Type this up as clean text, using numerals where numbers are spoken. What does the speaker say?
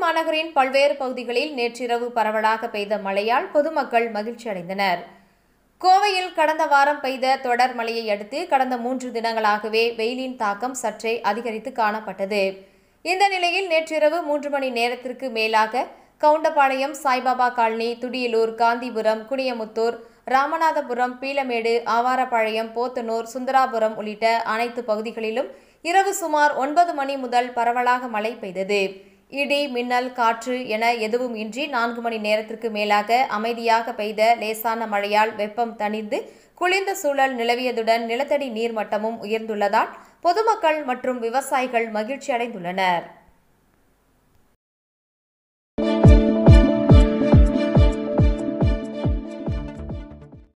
மாநகரின் பல்வேறு பகுதிகளில் நேற்றிரவு பரவலாக பெய்த மழையால் பொதுமக்கள் மகிழ்ச்சி அடைந்தனர். கோவையில் கடந்த வாரம் பெய்த தொடர் மழையை அடுத்து கடந்த 3 தினங்களாகவே வெயிலின் தாக்கம் சற்றே அதிகரித்து காணப்பட்டது. இந்த நிலையில் நேற்றிரவு 3 மணி நேரத்திற்கு மேலாக கவுண்டபாளையம், சாய்பாபா காலனி, துடியலூர், காந்திபுரம், குனியமுத்தூர், ராமநாதபுரம், பீளமேடு, ஆவாரப்பாளையம், போத்தனூர், சுந்தராபுரம் உள்ளிட்ட அனைத்து பகுதிகளிலும் இரவு சுமார் 9 மணி முதல் பரவலாக மழை பெய்தது. இடி, மின்னல், காற்று என எதுவும் இன்றி 4 மணி நேரத்திற்கு மேலாக அமைதியாக பெய்த லேசான மழையால் வெப்பம் தணிந்து குளிர்ந்த சூழல் நிலவியதுடன் நிலத்தடி நீர்மட்டமும் உயர்ந்துள்ளதால் பொதுமக்கள் மற்றும் விவசாயிகள் மகிழ்ச்சி அடைந்துள்ளனர்.